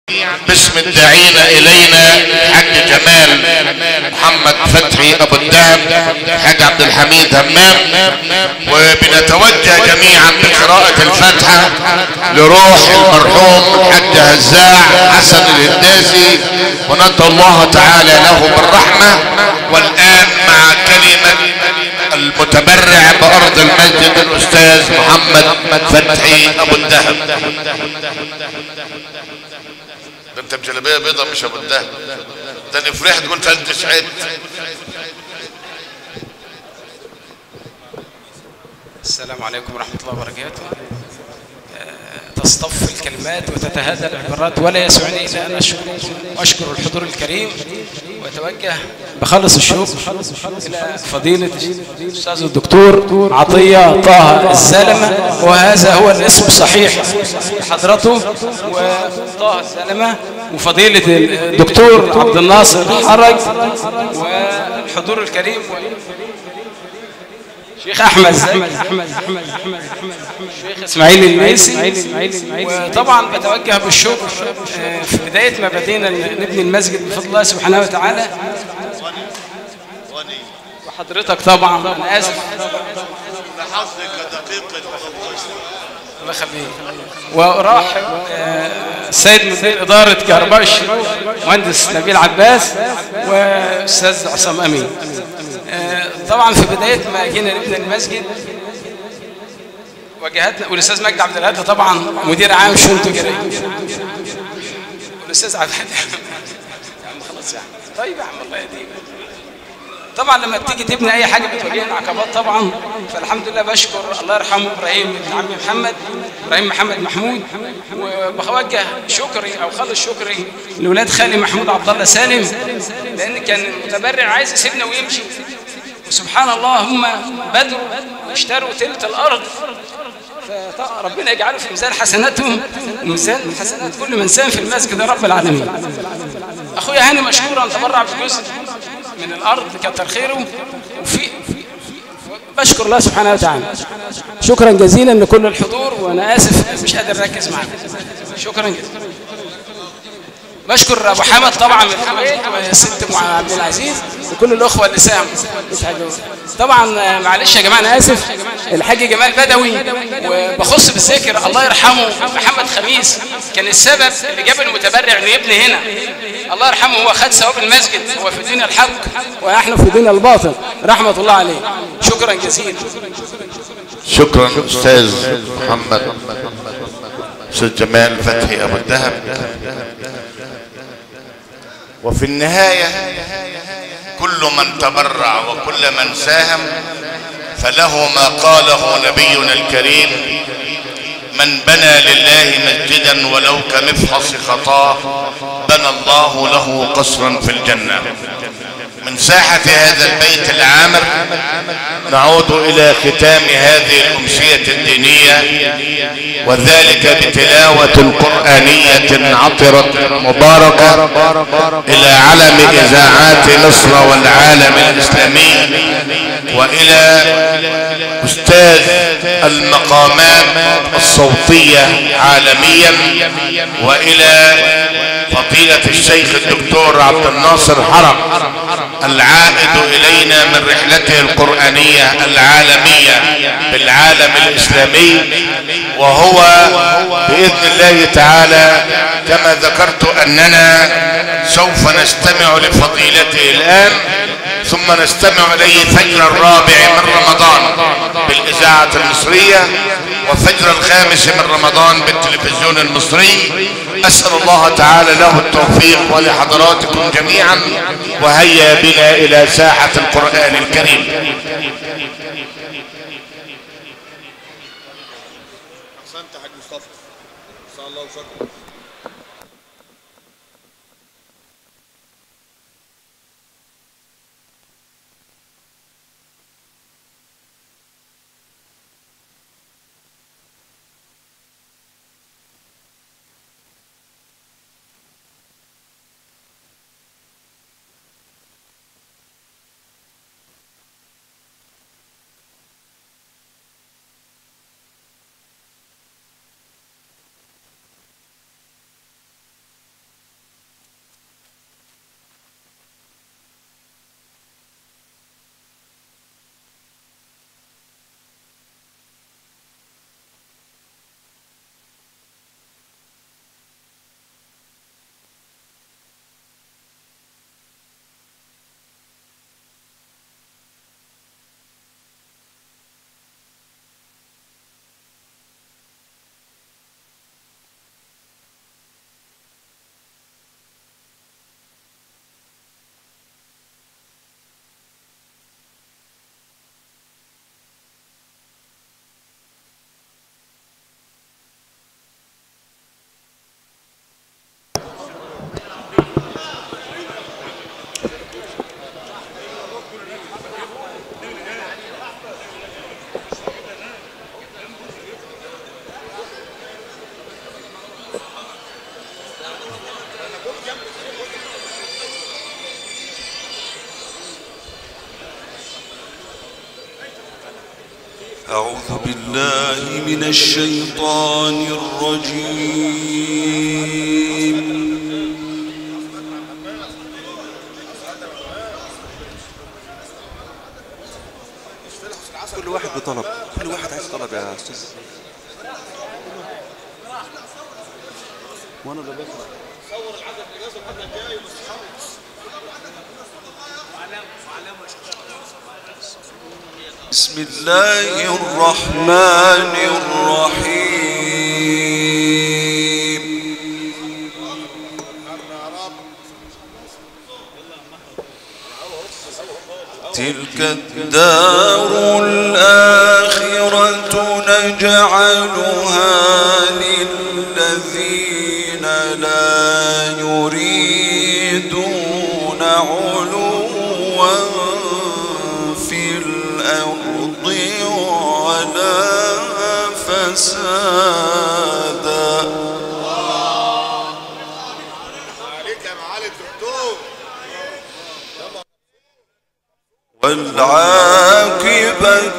باسم الداعين الينا حاج جمال محمد فتحي ابو الدهب، حاج عبد الحميد همام، وبنتوجه جميعا بقراءة الفاتحة لروح المرحوم الحاج هزاع حسن الهنداسي، وندعو الله تعالى له بالرحمة. والان مع كلمة المتبرع بارض المسجد الاستاذ محمد فتحي ابو الدهب. انت بجلبيه بيضة مش ابو الدهب، ده انا فرحت قلت انت سعيد. السلام عليكم ورحمة الله وبركاته. تصطف الكلمات وتتهادى العبارات، ولا يسعني إلا أن أشكر الحضور الكريم، وأتوجه بخلص الشكر إلى فضيلة الأستاذ الدكتور عطية طه السلمة، وهذا هو الاسم الصحيح حضرته، وطه السلمة، وفضيلة الدكتور عبد الناصر حرج، والحضور الكريم شيخ أحمد الشيخ إسماعيل الميسي. وطبعا بتوجه بالشكر في بداية ما بدينا نبني المسجد بفضل الله سبحانه وتعالى، وحضرتك طبعا أنا آسف لحظك دقيق الله يخليك، وأرحب السيد مدير إدارة كهرباء الشروق مهندس نبيل عباس وأستاذ عصام أمين. طبعا في بداية ما جينا نبني المسجد واجهتنا، والاستاذ مجدي عبد الهادي طبعا مدير عام شؤون تجاريه، والاستاذ عبد الهادي يا عم خلاص يا عم، طيب يا عم الله يهديك. طبعا لما بتيجي تبني اي حاجه بتواجهنا عقبات طبعا، فالحمد لله بشكر الله يرحمه ابراهيم ابن عمي ابراهيم محمد محمود، وبوجه شكري او خالص شكري لاولاد خالي محمود عبد الله سالم، لان كان المتبرع عايز يسيبنا ويمشي، وسبحان الله هم بدروا واشتروا تلت الارض، فربنا يجعله في ميزان حسناتهم وميزان حسنات كل من ساهم في المسجد يا رب العالمين. اخويا هاني مشكورا تبرع بجزء من الارض كتر خيره، وفي بشكر الله سبحانه وتعالى شكرا جزيلا لكل الحضور، وانا اسف مش قادر اركز معاك. شكرا جزيلا. بشكر ابو حمد طبعا من الكويت والست عبد العزيز وكل الاخوه اللي ساهموا. طبعا معلش يا جماعه انا اسف، الحاج جمال بدوي، وبخص بالذكر الله يرحمه محمد خميس كان السبب اللي جاب المتبرع انه يبني هنا، الله يرحمه، هو خد ثواب المسجد، هو في دين الحق ونحن في دين الباطل، رحمه الله عليه. شكرا جزيلا. شكرا استاذ محمد، استاذ جمال فتحي ابو الدهب. وفي النهاية كل من تبرع وكل من ساهم فله ما قاله نبينا الكريم: من بنى لله مسجدا ولو كمفحص خطاه بنى الله له قصرا في الجنة. من ساحة هذا البيت العامر نعود إلى ختام هذه الأمسية الدينية، وذلك بتلاوة قرآنية عطرة مباركة إلى علم إذاعات مصر والعالم الإسلامي، وإلى أستاذ المقامات الصوتية عالميا، وإلى فضيلة الشيخ الدكتور عبد الناصر حرج العائد إلينا من رحلته القرآنية العالمية بالعالم الإسلامي، وهو بإذن الله تعالى كما ذكرت أننا سوف نستمع لفضيلته الآن، ثم نستمع إليه فجر الرابع من رمضان بالإذاعة المصرية، وفجر الخامس من رمضان بالتلفزيون المصري. أسأل الله تعالى له التوفيق ولحضراتكم جميعا، وهيا بنا إلى ساحة القرآن الكريم. أحسنت حاج مصطفى، جزاك الله شكرا. أعوذ بالله من الشيطان الرجيم. كل واحد بطلب، كل واحد عايز طلب يا أستاذ. وأنا اللي بقرأ. صور العدد اللي جاز المرة الجاية بس خلص. بسم الله الرحمن الرحيم. تلك الدار الآخرة نجعلها للذين لا يريدون علوا في الأرض ولا فسادا. عليك يا معالي الدكتور. والعاقبة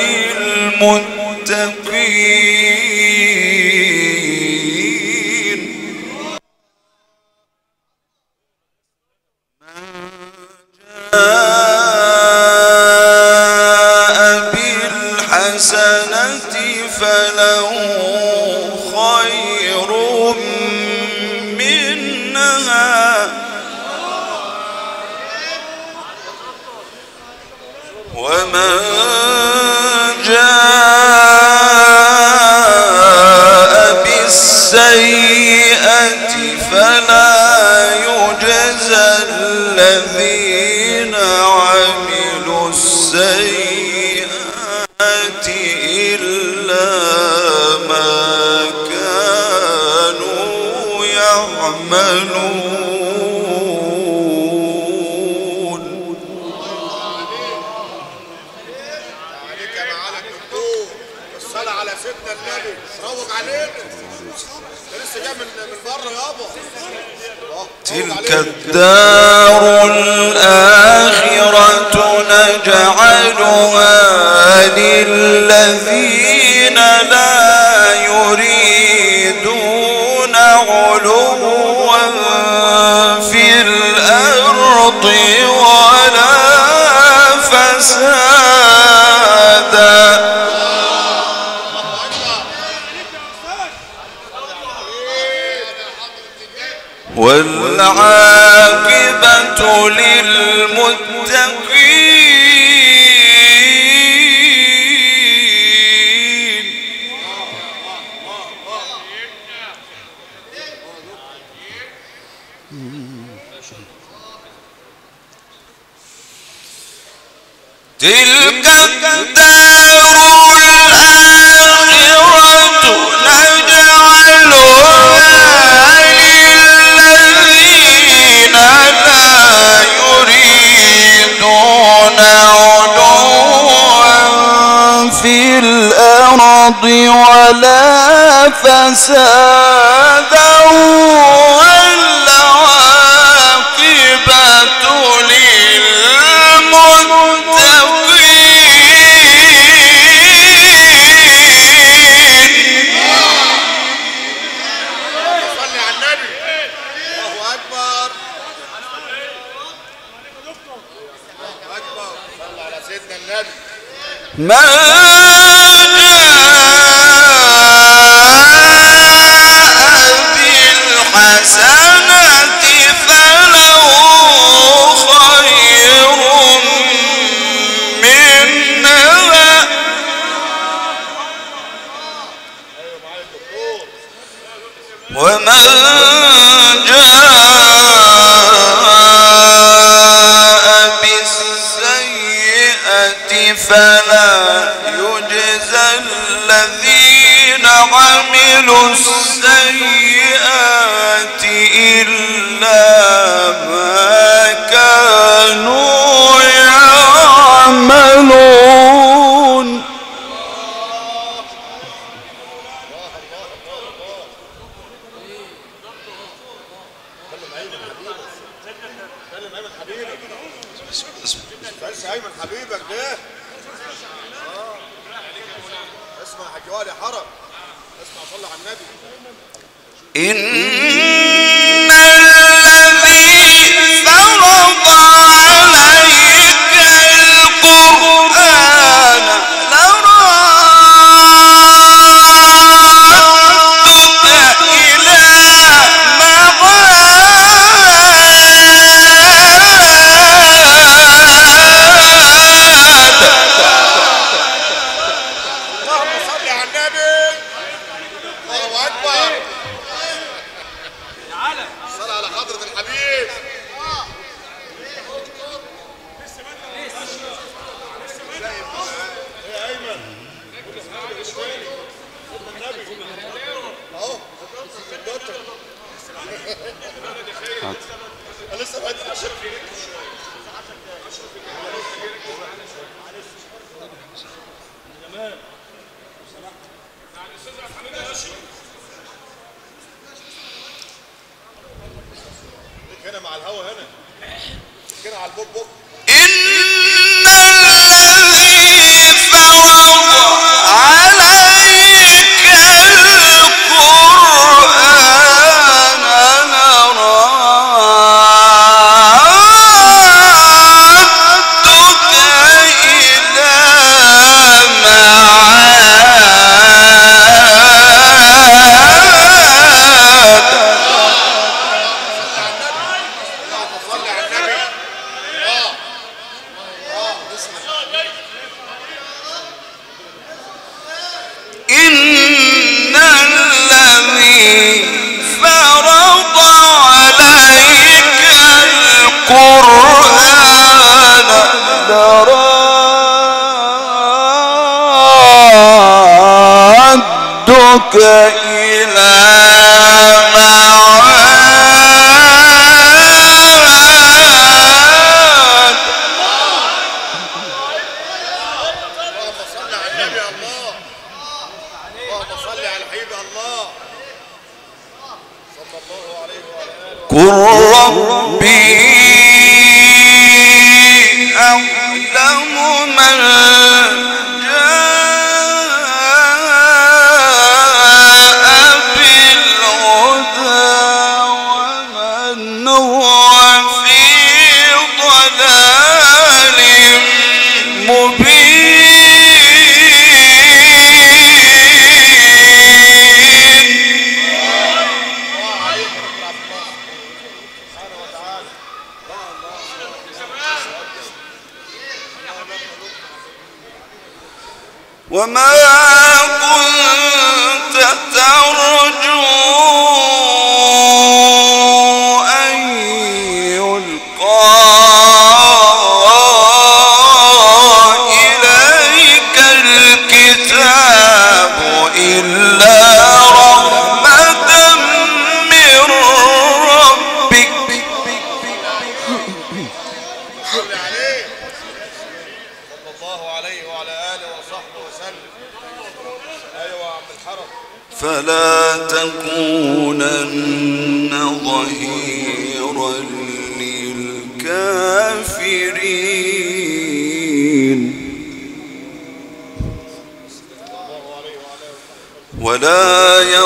للمتقين. من جاء بالحسنة فله خير منها ومن جاء بالسيئة فلا يجزى الذين عملوا السيئات إلا ما كانوا يعملون. تلك الدار الآخرة نجعلها للذين لا يريدون علوا في الأرض ولا فسادا. والعاقبة للمتقين. تلك الدار الآخرة نجعلها للذين لا يريدون علوا في الأرض ولا فسادا والعاقبة من جاء بالحسنة فله خير منها ومن جاء بالسيئة فلا يجزى الذين عملوا السيئات إلا ما كانوا يعملون. كلم ايمن حبيبك. بس ايمن حبيبك ده. اسمع حاج وائل يا حرم، اسمع صلي على النبي. إن الذي فرض عليك القرآن لردك إلى اللهم صل على النبي. الله اكبر. صل على حضرة الحبيب. يا ايمن اهو انا لسه بعد 10 هنا مع الهوا هنا كده على البوك بوك. إن الذي فرض عليك القرآن لردك إلى إن الذي فرض عليك القرآن لردك إلى معاد. اللهم صل على النبي. الله اللهم صل على الحبيب. الله صلى الله عليه وعلى اله. قل ربي أعلم من جاء بالهدى ومن هو في ضلال مبين. سبحانه وتعالى. وما كنت ترجو أن يلقى إليك الكتاب إلا رحمة من ربك. صل عليه صلى الله عليه وعلى اله وصحبه وسلم. ايوه يا عم الحرم. فلا تكونن ظهيرا للكافرين ولا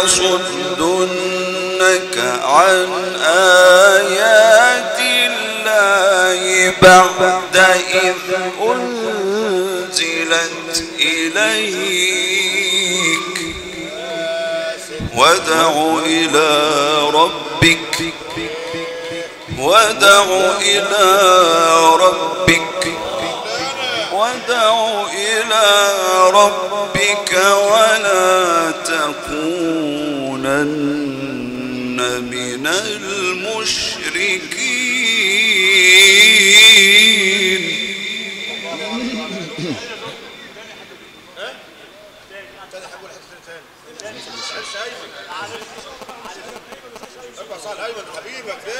يصدنك عن آيات الله بعد إذ أنزلت إليك. وادع إلى ربك وادع إلى ربك ولا تكونن من المشركين. ارفع صال ايمن حبيبك ده.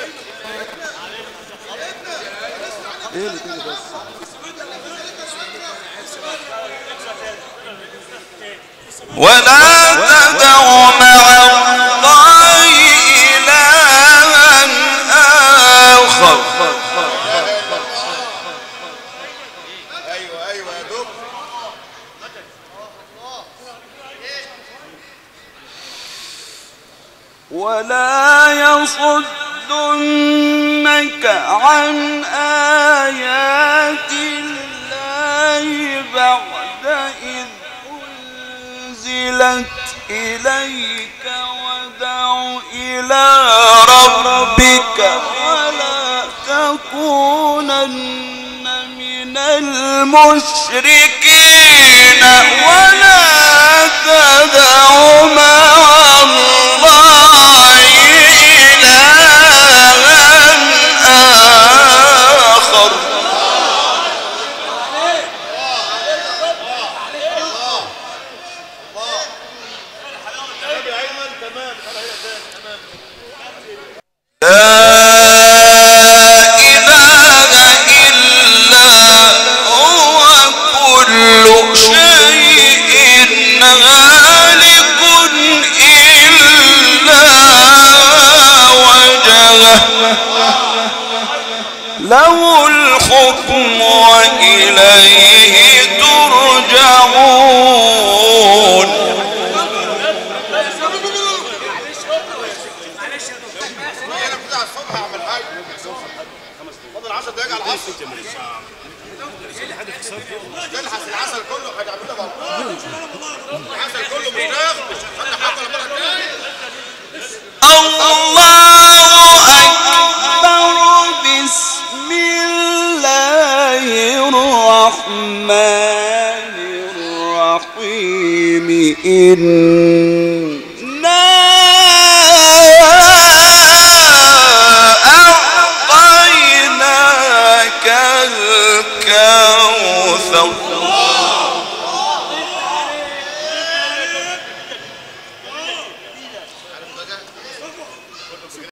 ايه اللي تيجي بس؟ ولا تدع مع الله إلها ليصدنك عن آيات الله بعد إذ أنزلت إليك ودع إلى ربك ولا تكونن من المشركين ولا تدع مع الله إلها آخر. له الحكم وإليه ترجعون. فضل 10 دقايق على العصر. تلحس العسل كله هيعمل لك العسل كله مشتاق خلي حاجه الله أكبر. بسم الله الرحمن الرحيم. إنا أعطيناك الكوثر